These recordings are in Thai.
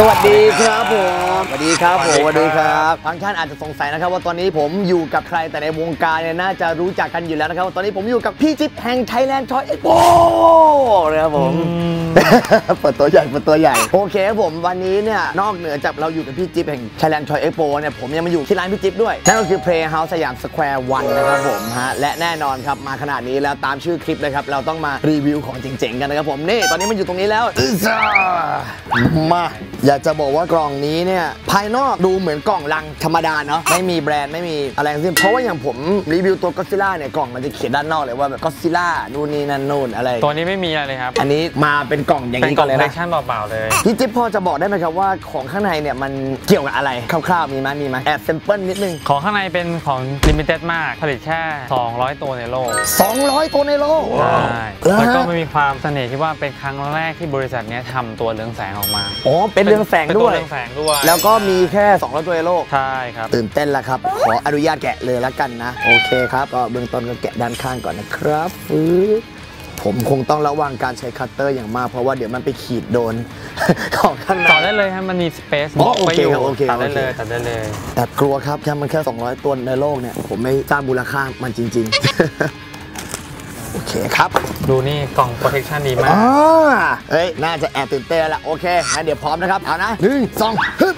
วัสดีครับผมสวัสดีครับผมสวัสดีครับบางท่านอาจจะสงสัยนะครับว่าตอนนี้ผมอยู่กับใครแต่ในวงการเนี่ยน่าจะรู้จักกันอยู่แล้วนะครับตอนนี้ผมอยู่กับพี่จิ๊บแห่ง Thailand Toy Expo นะครับผมเปิดตัวใหญ่โอเคครับผมวันนี้เนี่ยนอกเหนือจากเราอยู่กับพี่จิ๊บแห่ง Thailand Toy Expo เนี่ยผมยังมาอยู่ที่ร้านพี่จิ๊บด้วยนั่นก็คือ Playhouse สยามสแควร์วันนะครับผมฮะและแน่นอนครับมาขนาดนี้แล้วตามชื่อคลิปเลยครับเราต้องมารีวิวของเจ๋งๆกันนะครับผมนี่ตอนนี้มันอยู่ตรงนี้แล้วมาอยากจะบอกว่ากล่องนี้เนี่ยภายนอกดูเหมือนกล่องลังธรรมดาเนาะไม่มีแบรนด์ไม่มีอะไรทั้งสิ้นเพราะว่าอย่างผมรีวิวตัวก็อดซิลล่าเนี่ยกล่องมันจะเขียนด้านนอกเลยว่าแบบก็อดซิลล่านู่นนี่นั่นนู่นอะไรตัวนี้ไม่มีอะไรเลยครับอันนี้มาเป็นกล่องอย่างนี้ก่อนเลยนะเป็นกล่องคอลเลคชั่นเปล่าๆเลยพี่จิ๊บพอจะบอกได้ไหมครับว่าของข้างในเนี่ยมันเกี่ยวกับอะไรคร่าวๆมีไหมแอบเซมเปิลนิดนึงของข้างในเป็นของลิมิเต็ดมากผลิตแค่200ตัวในโลก 200ตัวในโลกใช่แล้วก็มันมีความเสน่ห์ที่ว่าเป็นครั้งแรกที่บริษัทนี้ทำตัวเรืองแสงออกมาอ๋อเป็นเรืองแสงด้วยแล้วก็มีแค่200ตัวในโลกใช่ครับตื่นเต้นแล้วครับขออนุญาตแกะเลยแล้วกันนะโอเคครับก็เบื้องต้นก็แกะด้านข้างก่อนนะครับผมคงต้องระวังการใช้คัตเตอร์อย่างมากเพราะว่าเดี๋ยวมันไปขีดโดนของข้างในต่อได้เลยครับมันมีสเปซบล็อกไว้อยู่ตัดได้เลยแต่กลัวครับมันแค่200ตัวในโลกเนี่ยผมไม่สร้างมูลค่ามันจริงๆโอเคครับดูนี่กล่องโปรเทคชั่นดีมากเฮ้ยน่าจะแอบตื่นเต้นแล้วโอเคงั้นเดี๋ยวพร้อมนะครับเอานะ1 2ฮึบ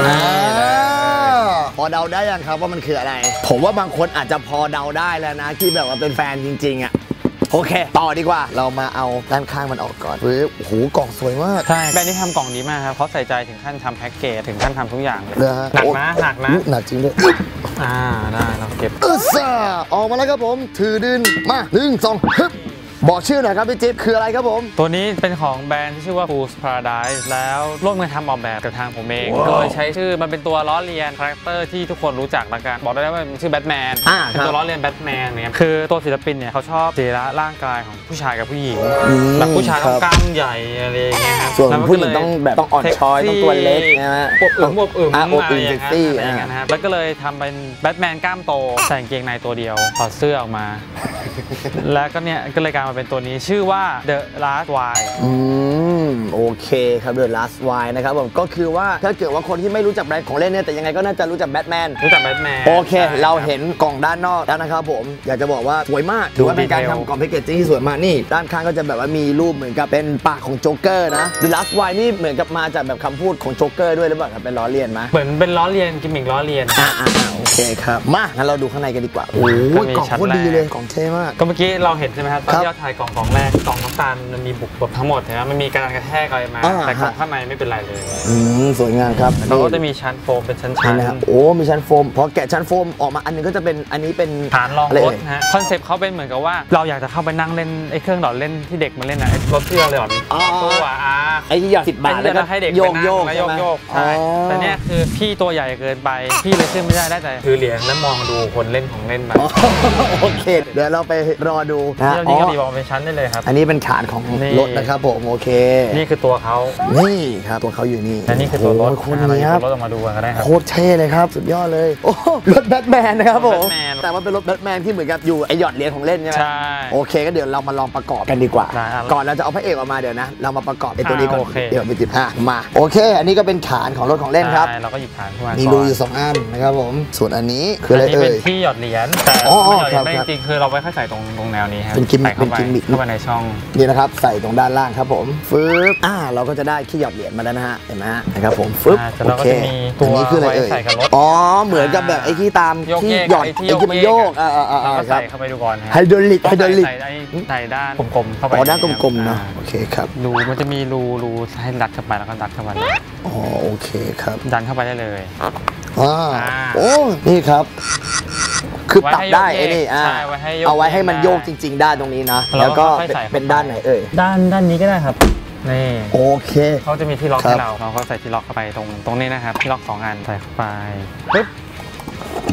พอเดาได้ยังครับว่ามันคืออะไรผมว่าบางคนอาจจะพอเดาได้แล้วนะที่แบบว่าเป็นแฟนจริงๆอ่ะโอเคต่อดีกว่าเรามาเอาด้านข้างมันออกก่อนโอ้โหกล่องสวยมากใช่แบรนด์ที่ทำกล่องดีมากครับเขาใส่ใจถึงขั้นทำแพ็กเกจถึงขั้นทำทุกอย่างเลยหนักนะหนักจริงด้วยได้เราเก็บออกมาแล้วครับผมถือดินมา1 2ฮึบบอกชื่อหน่อยครับพี่จิ๊บคืออะไรครับผมตัวนี้เป็นของแบรนด์ที่ชื่อว่า Fool's Paradise แล้วร่วมกันทำออกแบบกับทางผมเองโดยใช้ชื่อมันเป็นตัวล้อเลียนคาแรคเตอร์ที่ทุกคนรู้จักละกันบอกได้ว่ามันชื่อแบทแมนเป็นตัวล้อเลียนแบทแมนเนี่ยคือตัวศิลปินเนี่ยเขาชอบสรีระร่างกายของผู้ชายกับผู้หญิงแบบผู้ชายต้องกล้ามใหญ่อะไรอย่างเงี้ยส่วนผู้หญิงต้องแบบต้องอ่อนช้อยต้องตัวเล็กนะฮะอวบอะไรอย่างเงี้ยนะครับแล้วก็เลยทำเป็นแบทแมนกล้ามโตใส่กางเกงในตัวเดียวถอดเสื้อออกมาแล้วก็เนี่ยก็เลยกลายมาเป็นตัวนี้ชื่อว่า The Last Why โอเคครับ The Last Why นะครับผมก็คือว่าถ้าเกิดว่าคนที่ไม่รู้จักแบรนด์ของเล่นเนี่ยแต่ยังไงก็น่าจะรู้จักแบทแมนโอเคเราเห็นกล่องด้านนอกแล้วนะครับผมอยากจะบอกว่าสวยมากถือว่าเป็นการทำกล่องแพคเกจจิ้งที่สวยมากนี่ด้านข้างก็จะแบบว่ามีรูปเหมือนกับเป็นปากของโจ๊กเกอร์นะ The Last Why นี่เหมือนกับมาจากแบบคำพูดของโจ๊กเกอร์ด้วยหรือเปล่าครับเป็นล้อเลียนไหมเหมือนเป็นล้อเลียนกิมมิคล้อเลียนโอเคครับมางั้นเราดูข้างในกันดีกว่าโอ้ยกล่องโคตรดีเลยกล่องเท่มากก็เมื่อกี้เราเห็นใช่ไหมครับตอนที่เราถ่ายกล่องแรกกล่องน้ำตาลมันมีบุกแบบทั้งหมดนะมันมีการกระแทกอะไรมาแต่กล่องข้างในไม่เป็นไรเลยสวยงามครับเราก็จะมีชั้นโฟมเป็นชั้นนะครับโอ้มีชั้นโฟมพอแกะชั้นโฟมออกมาอันนึงก็จะเป็นอันนี้เป็นฐานรองรถฮะคอนเซ็ปต์เขาเป็นเหมือนกับว่าเราอยากจะเข้าไปนั่งเล่นไอ้เครื่องดอดเล่นที่เด็กมาเล่นนะรถที่เราหยอดตัวไอ้ที่หยอด10 บาทแล้วก็ให้เด็กโยกใช่แต่เนี่ยคือพี่ตัวใหญ่เกินไปพี่เลยขึ้นไม่ได้แต่ถือเหรียญแล้วมองดูคนเล่นของเล่นแบบโอเคเดี๋ยวเราไปรอดูนะนี่ก็ดีบอกเป็นชั้นได้เลยครับอันนี้เป็นฐานของรถนะครับผมโอเคนี่คือตัวเขานี่ครับตัวเขาอยู่นี่และนี่คือตัวรถคนนี้ครับรถออกมาดูกันก็ได้ครับโคตรเท่เลยครับสุดยอดเลยโอ้รถแบทแมนนะครับผมแต่ว่าเป็นรถแบทแมนที่เหมือนกับอยู่ไอหยอดเหรียญของเล่นใช่ไหมใช่โอเคก็เดี๋ยวเรามาลองประกอบกันดีกว่าก่อนเราจะเอาพระเอกออกมาเดี๋ยวนะเรามาประกอบไอตัวนี้ก่อนเดี๋ยวไปติดมาโอเคอันนี้ก็เป็นฐานของรถของเล่นครับเราก็หยิบฐานขึ้นมามีรูอยู่2 อันนะครับผมส่วนอันนี้คืออะไรเป็นที่หยอดเหรียญแต่ไม่จริงคือเราไว้แค่ใส่ตรงแนวนี้ครับเป็นกิมมิคเข้าไปในช่องนี่นะครับใส่ตรงด้านล่างครับผมฟึบเราก็จะได้ที่หยอดเหรียญมาแล้วนะฮะเห็นไหมฮะนะครับผมฟึบโอเคอันนี้คืออะไรอ๋อเหมือนกับแบบไอ้ที่ตามที่หยอดไอ้ที่มันโยกใส่เข้าไปดูก่อนไฮดรอลิกใส่ด้านกลมๆเข้าไปด้านกลมๆเนาะโอเคครับรูมันจะมีรูให้ดัดเข้าไปแล้วก็ดัดเข้าไปอ๋อโอเคครับดันเข้าไปได้เลยโอ้นี่ครับคือปรับได้ไอ้นี่เอาไว้ให้มันโยกจริงๆได้ตรงนี้นะแล้วก็เป็นด้านไหนด้านนี้ก็ได้ครับนี่โอเคเขาจะมีที่ล็อกให้เราก็ใส่ที่ล็อกเข้าไปตรงนี้นะครับที่ล็อก2 อันใส่เข้าไปปึ๊บ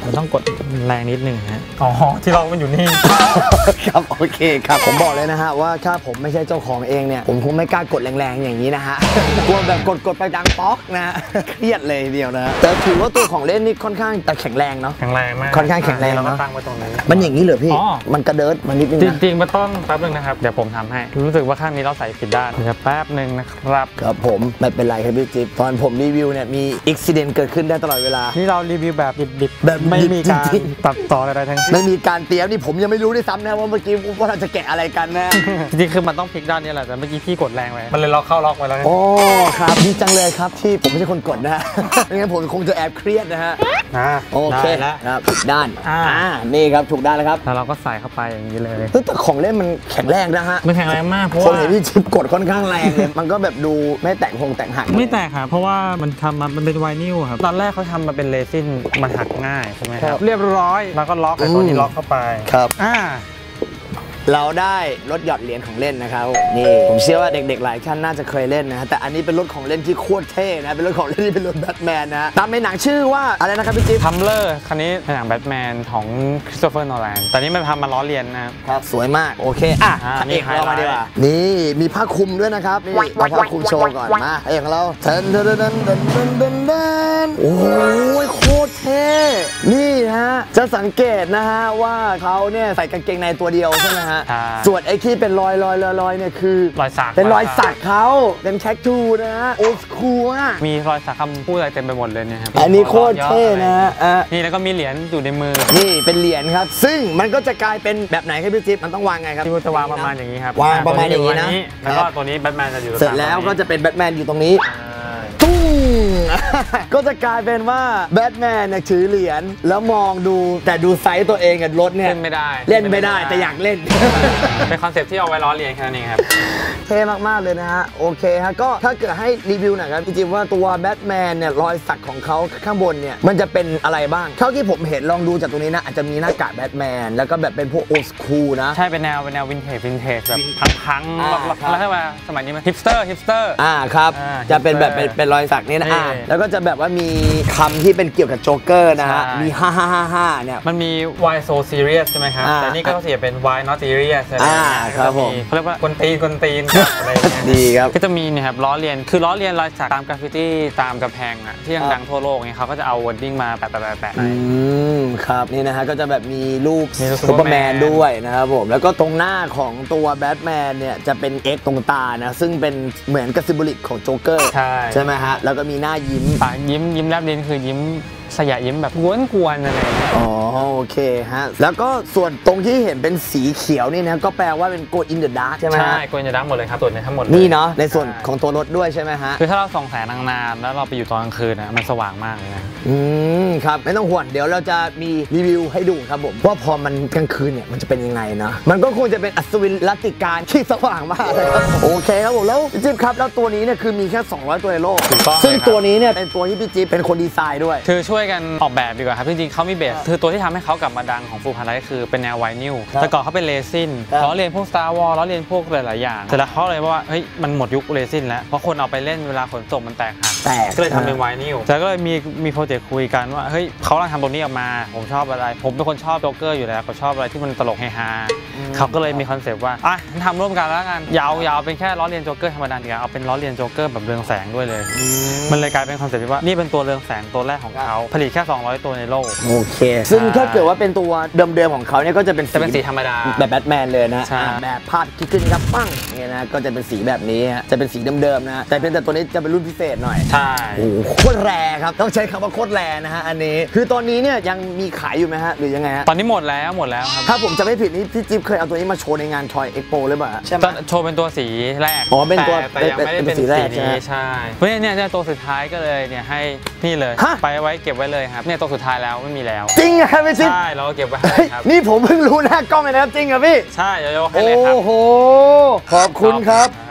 มันต้องกดแรงนิดนึงฮะอ๋อที่ล็อกมันอยู่นี่ครับโอเคครับผมบอกเลยนะฮะว่าถ้าผมไม่ใช่เจ้าของเองเนี่ยผมคงไม่กล้ากดแรงๆอย่างนี้นะฮะกลัวแบบกดไปดังป๊อกนะเครียดเลยเดียวนะแต่ถือว่าตัวของเล่นนี่ค่อนข้างแข็งแรงเนาะแข็งแรงมากค่อนข้างแข็งแรงเราก็เนาะตั้งไว้ตรงนี้มันอย่างนี้เหรอพี่มันกระเดิดมันนิดนึงนะจริงๆมันต้องแป๊บนึงนะครับเดี๋ยวผมทำให้รู้สึกว่าข้างนี้เราใส่ผิดด้านเดี๋ยวแป๊บนึงนะครับครับผมไม่เป็นไรครับพี่จิ๊บตอนผมรีวิวเนี่ยมีอุบิเหตุเกิดขึ้นได้ตลอดเวลานี่เรารีวิวแบบดิบๆแบบไม่มีการตัดต่ออะไรทั้งสิ้นไม่มีการเตรียมนี่ผมยังไม่รู้ด้วยซ้ำนะว่าเมื่อกี้ว่าเราจะแกะอะไรกันนะจริงๆคือมันต้องพลิกด้านนี้แหละแต่เมื่อกี้พี่กดแรงไปมันเลยล็อกเข้าล็อกไว้แล้วโอ้ครับดีจังเลยครับที่ผมไม่ใช่คนกดนะไม่งั้นผมคงจะแอบเครียดนะฮะโอเคครับถูกด้านนี่ครับถูกด้านแล้วครับแล้วเราก็ใส่เข้าไปอย่างนี้เลยแต่ของเล่นมันแข็งแรงนะฮะมันแข็งแรงมากเพราะคนเห็นพี่จิ๊บกดค่อนข้างแรงเลยมันก็แบบดูไม่แตกหักไม่แตกครับเพราะว่ามันทำมันเป็นไวนิลครับตอนแรกเขาทำมาเป็นเรซินมันหักง่ายใช่ไหมครับเรียบร้อยแล้วก็ล็อกไอ้ตัวนี้ล็อกเข้าไปครับเราได้รถหยอดเหรียญของเล่นนะครับนี่ผมเชื่อว่าเด็กๆหลายท่านน่าจะเคยเล่นนะแต่อันนี้เป็นรถของเล่นที่โคตรเท่นะเป็นรถของเล่นที่เป็นรถแบทแมนนะตามในหนังชื่อว่าอะไรนะครับพี่จิ๊บทัมเลอร์คันนี้ในหนังแบทแมนของคริสโตเฟอร์โนแลนแต่นี้มันทำมาล้อเลียนนะครับสวยมากโอเคเอกเรามาดีกว่านี่มีผ้าคลุมด้วยนะครับนี่เราผ้าคลุมโชว์ก่อนมาเอกของเราเดินโอ้ยโคตรเท่นี่ฮะจะสังเกตนะฮะว่าเขาเนี่ยใส่กางเกงในตัวเดียวใช่ไหมฮะส่วนไอ้ที่เป็นรอยเนี่ยคือรอยสักเป็นรอยสักเขาเป็นแท็กทูนะฮะโอสคูลมีรอยสักคำพูดอะไรเต็มไปหมดเลยเนี่ยครับอันนี้โคตรเท่นะฮะนี่แล้วก็มีเหรียญอยู่ในมือนี่เป็นเหรียญครับซึ่งมันก็จะกลายเป็นแบบไหนครับพี่จิ๊บมันต้องวางไงครับที่มันจะวางประมาณอย่างนี้ครับวางประมาณอย่างนี้นะแล้วก็ตัวนี้แบทแมนจะอยู่เสร็จแล้วก็จะเป็นแบทแมนอยู่ตรงนี้ตุ้งก็จะกลายเป็นว่าแบทแมนเนี่ยถือเหรียญแล้วมองดูแต่ดูไซส์ตัวเองกับรถเนี่ยเล่นไม่ได้แต่อยากเล่นเป็นคอนเซ็ปต์ที่เอาไว้ล้อเลียนแค่นั้นเองครับเท่มากๆเลยนะฮะโอเคฮะก็ถ้าเกิดให้รีวิวหน่อยครับจริงๆว่าตัวแบทแมนเนี่ยรอยสักของเขาข้างบนเนี่ยมันจะเป็นอะไรบ้างเท่าที่ผมเห็นลองดูจากตรงนี้นะอาจจะมีหน้ากากแบทแมนแล้วก็แบบเป็นพวกโอสคูลนะใช่เป็นแนววินเทจแบบพังแล้วถ้ามาสมัยนี้มันฮิปสเตอร์ครับจะเป็นแบบเป็นรอยสักนี่นะแล้วก็จะแบบว่ามีคำที่เป็นเกี่ยวกับโจ๊กเกอร์นะฮะมี555เนี่ยมันมี why so serious ใช่ไหมครับแต่นี่ก็เสียเป็น why not serious ใช่ไหมครับผมเขาเรียกว่าคนตีนอะไรดีครับก็จะมีเนี่ยครับล้อเลียนคือล้อเลียนรอยสักตามกราฟฟิตี้ตามกระแพงอ่ะที่ดังทั่วโลกเนี่ยเขาก็จะเอาวอร์ดดิ้งมาแปะครับนี่นะฮะก็จะแบบมีรูปซูเปอร์แมนด้วยนะครับผมแล้วก็ตรงหน้าของตัวแบทแมนเนี่ยจะเป็น X ตรงตานะซึ่งเป็นเหมือนกับซิมโบลิกของโจ๊กเกอร์ใช่ไหมฮะแล้วก็มีหน้ายิ้มแลบลิ้นคือยิ้มสยะยิ้มแบบกวนอะไรอ๋อโอเคฮะแล้วก็ส่วนตรงที่เห็นเป็นสีเขียวนี่นะก็แปลว่าเป็นโกลอินเดอะดาร์กใช่ไหมใช่โกลอินเดอะดาร์กหมดเลยครับตัวนี้ทั้งหมดนี่เนาะในส่วนของตัวรถด้วยใช่ไหมฮะคือถ้าเราส่องแสงนานๆแล้วเราไปอยู่ตอนกลางคืนนะมันสว่างมากเลยนะครับไม่ต้องห่วงเดี๋ยวเราจะมีรีวิวให้ดูครับผมว่าพอมันกลางคืนเนี่ยมันจะเป็นยังไงนะมันก็คงจะเป็นอัศวินรัตติการที่สว่างมากเลยครับโอเคครับผมแล้วพี่จิ๊บครับแล้วตัวนี้เนี่ยคือมีแค่200ตัวในโลกซึ่งตัวนี้เนี่ยเป็นตัวที่พี่จิ๊บเป็นคนดีไซน์ด้วยคือช่วยกันออกแบบดีกว่าครับจริงๆเขามีเบสคือตัวที่ทำให้เขากลับมาดังของฟูลพาราไดซ์คือเป็นแนวไวนิลแต่ก่อนเขาเป็นเรซินล้อเลียนพวก Star Wars ล้อเลียนพวกหลายๆอย่างแต่แล้วเขาเลยว่าเฮ้ยมันหมดยุคเรซินแล้วเพราะคนเอาไปเล่นเวลาขนส่งมันแตกหักก็เลยทำเป็นไวนิลแต่ก็เลยมีโปรเจกต์คุยกันว่าเฮ้ยเขากำลังทำตัวนี้ออกมาผมชอบอะไรผมเป็นคนชอบโจ๊กเกอร์อยู่แล้วก็ชอบอะไรที่มันตลกเฮฮาเขาก็เลยมีคอนเซปต์ว่าทำร่วมกันแล้วกันยาวเป็นแค่ล้อเลียนโจ๊กเกอร์ธรรมดาดีกว่าเอาเป็นล้อเลียนโจ๊กเกอร์แบบเรืองแสงด้วยเลยมันเลยกลายเป็นคอนเซปต์ว่านี่เป็นตัวเรืองแสงตัวแรกของเขาผลิตแค่200ตัวในโลกโอเคซึ่งถ้าเกิดว่าเป็นตัวเดิมๆของเขาเนี่ยก็จะเป็นสีธรรมดาแบบแบทแมนเลยนะแบบภาพที่ขึ้นครับปั้งเนี่ยนะก็จะเป็นสีแบบนี้ฮะจะเป็นสีเดิมๆนะแต่เพียงแต่ตัวนี้จะเป็นรุ่นพิเศษหน่อยใช่โอ้โหโคตรแรครับต้องใช้คำว่าโคตรแรนะฮะอันนี้คือตอนนี้เนี่ยยังมีขายอยู่ไหมฮะหรือยังไงฮะตอนนี้หมดแล้วครับถ้าผมจะไม่ผิดนี่พี่จิ๊บเคยเอาตัวนี้มาโชว์ในงาน Toy Expo เลยป่ะใช่ไหมโชว์เป็นตัวสีแรกเป็นตัวแต่ยังไม่ได้เป็นสีแรกใช่เพราะเนี่ยตัวสุดท้ายก็เลยเนี่ยให้นี่เลยไปไว้เก็บไว้เลยครับเนี่ยตัวสุดท้ายแล้วไม่มีแล้วจริงเหรอพี่จิ๊บใช่เราเก็บไว้ครับนี่ผมเพิ่งรู้หน้ากล้องเลยนะครับจริงเหรอพี่ใช่โยกให้เลยครับโอ้โหขอบคุณครับ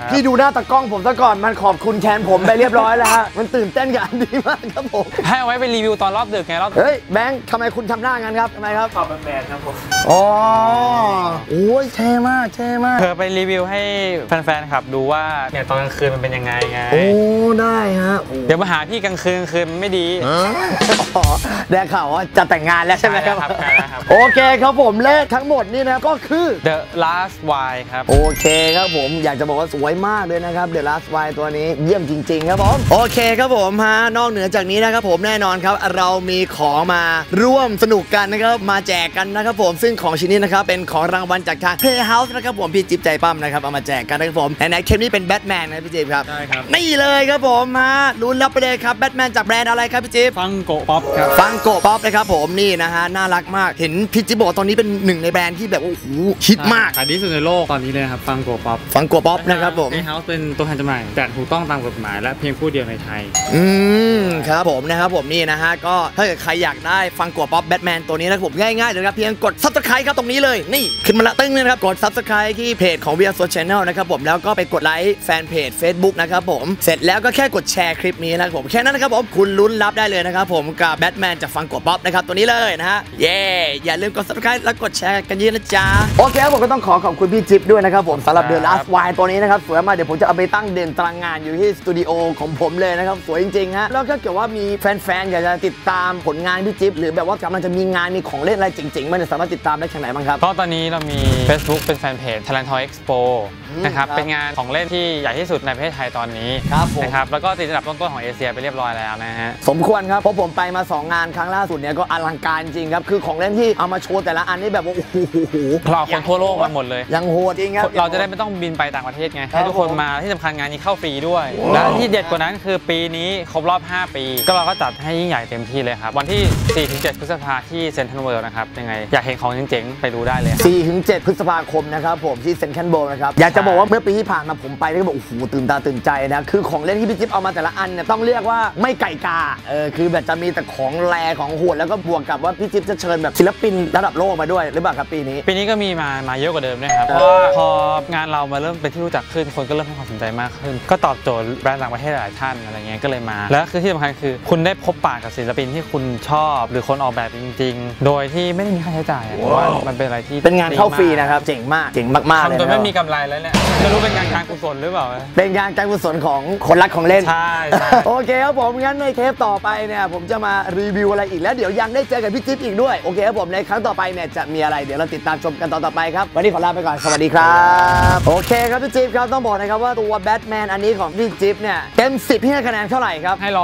พี่ดูหน้าตากล้องผมซะก่อนมันขอบคุณแทนผมไปเรียบร้อยแล้วฮะมันตื่นเต้นกับอันนี้มากครับผมให้เอาไว้ไปรีวิวตอนรอบดึกไงรอบเฮ้ยแบงค์ทำไมคุณทำหน้างั้นครับทำไมครับขอบแบนครับผมอ๋อโอ้ยเท่มากเท่มากเพื่อไปรีวิวให้แฟนๆครับดูว่าเนี่ยตอนกลางคืนมันเป็นยังไงโอ้ได้ฮะเดี๋ยวมาหาพี่กลางคืนไม่ดีได้ข่าวว่าจะแต่งงานแล้วใช่ไหมครับโอเคครับผมเลขทั้งหมดนี่นะก็คือ The Last Wine ครับโอเคครับผมอยากจะบอกว่าสวยมากเลยนะครับ The Last Wine ตัวนี้เยี่ยมจริงๆครับผมโอเคครับผมฮะนอกเหนือจากนี้นะครับผมแน่นอนครับเรามีของมาร่วมสนุกกันนะครับมาแจกกันนะครับผมซึ่งของชิ้นนี้นะครับเป็นของรางวัลจากทาง Playhouse นะครับผมพี่จิ๊บใจปั้มนะครับเอามาแจกกันนะครับผมไหนๆเทปนี้เป็นแบทแมนนะพี่จิ๊บครับใช่ครับนี่เลยครับผมฮะลุ้นรับไปเลยครับแบทแมนจากแบรนด์อะไรครับพี่จิ๊บฟังโกป๊อปครับฟังโกป๊อปนะครับผมนี่นะฮะน่ารักมากเห็นพี่จิ๊บบอกตอนนี้เป็นหนึ่งในแบรนด์ที่แบบโอ้โหฮิตมากขายดีสุดในโลกตอนนี้เลยครับฟังโกป๊อปนะครับผม Playhouse เป็นตัวแทนจำหน่ายแต่ถูกต้องตามกฎหมายและเพียงผู้เดียวในไทยครับผมนะครับผมนี่นะฮะก็ถ้าเกิดใครอยากได้ฟังโกป๊อปแบทแมนตัวนี้นะครับผมง่ายๆเลยครับเพียงกด Subscribe ครับตรงนี้เลยนี่ขึ้นมาละตึ้งเลยนะครับกด Subscribe ที่เพจของ VR Soul Channel นะครับผมแล้วก็ไปกดไลค์แฟนเพจ Facebook นะครับผมเสร็จแล้วก็แค่กดแชร์คลิปนี้นะครับผมแค่นั้นนะครับผมคุณลุ้นรับได้เลยนะครับผมกับแบทแมนจากฟังโกป๊อปนะครับตัวนี้เลยนะฮะอย่าลืมกด Subscribe แล้วกดแชร์กันเยอะนะจ๊ะโอเคผมก็ต้องขอบคุณพี่จิ๊บด้วยนะครับผมสำหรับ The Last Wine ตัวนี้นะครับสวยมากเดี๋ยวผมจะเอาไปตั้งเด่นตารางงานอยู่ที่สตูดิโอของผมเลยนะครับสวยจริงๆฮะแล้วก็เกิดว่ามีแฟนๆอยากจะติดตามผลงานพี่จิ๊บหรือแบบว่ากำลังจะมีงานมีของเล่นอะไรจริงๆมันสามารถติดตามได้ทางไหนบ้างครับก็ตอนนี้เรามี Facebook เป็นแฟนเพจ Thailand Toy Expo นะครับเป็นงานของเล่นที่ใหญ่ที่สุดในประเทศไทยตอนนี้นะครับแล้วก็ติดอันดับต้นๆของเอเชียไปเรียบร้อยแล้วนะฮะสมควรครับเพราะผมไปมา2งานครั้งล่าสุดเนี่ยก็อลังการจริงครับคือของเล่นที่เอามาโชว์แต่ละอันนี่แบบว่าโอ้โหเราคนทั่วโลกมาหมดเลยยังโหดจริงครับเราจะได้ไม่ต้องบินไปต่างประเทศไงให้ทุกคนมาที่สำคัญงานนี้เข้าฟรีด้วยและที่เด็ดกว่านั้นคือปีนี้ครบรอบ5 ปีก็เราก็จัดให้ยิ่งใหญ่เต็มที่เลยครับวันที่ 4-7 พฤษภาคมที่เซ็นทรัลเวิลด์นะครับยังไงอยากเห็นของเจ๋งๆไปดูได้เลย 4-7 พฤษภาคมนะครับผมที่เซ็นทรัลเวิลด์นะครับอยากจะบอกว่าเมื่อปีที่ผ่านมาผมไปก็บอกโอ้โหตื่นตาตื่นใจนะคือของเล่นที่พี่จิ๊บเอามาแต่ละอันเนี่ยต้องเรียกว่าไม่ไก่กาคือแบบจะมีแต่ของแรของโหดแล้วก็บวกกับว่าพี่จิ๊บจะเชิญแบบศิลปินระดับโลกมาด้วยหรือเปล่าครับปีนี้ก็มีมาเยอะกว่าเดิมด้วยครับเพราะพองานเรามาเริ่มเป็นที่รู้จักขึ้นคนก็เริ่มให้ความสนใจมากขึ้นก็ตอบโจทย์แบรนด์ต่างประเทศหลายท่านอะไรเงี้ยก็เลยมาแล้วคือที่สำคัญคือคุณได้พบปะกับศิลปินที่คุณชอบหรือคนออกแบบจริงๆโดยที่ไม่ได้มีค่าใช้จ่ายเพราะว่ามันเป็นอะไรที่เป็นงานเข้าฟรีนะครับเจ๋งมากเลยทำโดยไม่มีกำไรแล้วเนี่ยไม่รู้เป็นงานการกุศลหรือเปล่าเป็นงานการกุศลของคนรักของเล่นใช่โอเคครับผมงั้นในเทปต่อไปเนี่ยผมจะมารีวิวอะไรอีกแล้วเดี๋ยวยังได้เจอกับพี่จิ๊บอีกด้วยโอเคครับผมในครั้งต่อไปเนี่ยจะมีอะไรเดี๋ยวเราติดตามชมกันต่อไปครับวันนี้ขอลาไปก่อนสวัสดีครับโอเคครับพี่จิ๊บครับต้องบอกนะครับว่าตัวแบทแมนอันนี้ของพี่จิ๊บเนี่ยเต็ม10พี่ให้คะแนนเท่าไหร่ครับให้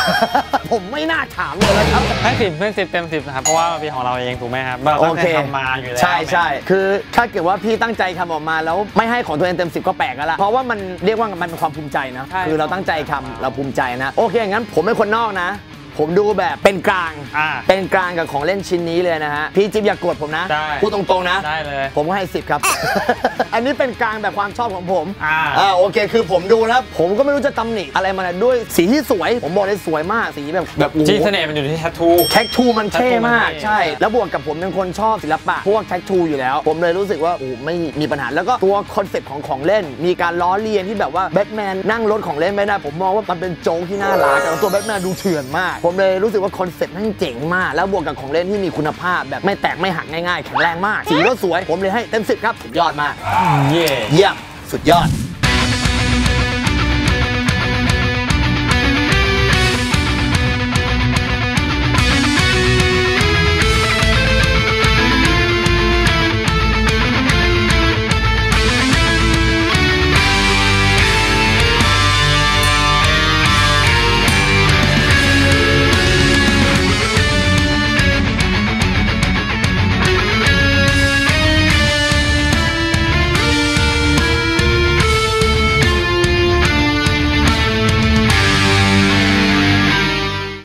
100 ผมไม่น่าถามเลยนะครับให้10เพื่อน10เต็ม10นะครับเพราะว่าเป็นของเราเองถูกไหมครับเราตั้งใจทำมาอยู่แล้วใช่คือถ้าเกิดว่าพี่ตั้งใจทำออกมาแล้วไม่ให้ของตัวเองเต็ม10ก็แปลกแล้วล่ะเพราะว่ามันเรียกว่ามันเป็นความภูมิใจนะคือเราตั้งใจทำเราภูมิใจนะโอเคงั้นผมเป็นคนนอกนะผมดูแบบเป็นกลางกับของเล่นชิ้นนี้เลยนะฮะพี่จิ๊บอย่ากดผมนะพูดตรงๆนะได้เลยผมก็ให้10ครับอันนี้เป็นกลางแบบความชอบของผมโอเคคือผมดูแล้วผมก็ไม่รู้จะตำหนิอะไรมันด้วยสีที่สวยผมบอกเลยสวยมากสีแบบที่เสน่ห์มันอยู่ที่แทททูมันเท่มากใช่แล้วบวกกับผมเป็นคนชอบศิลปะพวกแททูอยู่แล้วผมเลยรู้สึกว่าโอ้ไม่มีปัญหาแล้วก็ตัวคอนเซ็ปต์ของเล่นมีการล้อเลียนที่แบบว่าแบทแมนนั่งรถของเล่นไม่ได้ผมมองว่ามันเป็นโจ๊กที่น่ารักแต่ตัวแบทแมนดูเถื่อนมากผมเลยรู้สึกว่าคอนเซ็ปต์นั่งเจ๋งมากแล้วบวกกับของเล่นที่มีคุณภาพแบบไม่แตกไม่หักง่ายๆแข็งแรงมากสีก็สวยผมเลยให้เต็ม10ครับสุดยอดมากเยี่ยมสุดยอด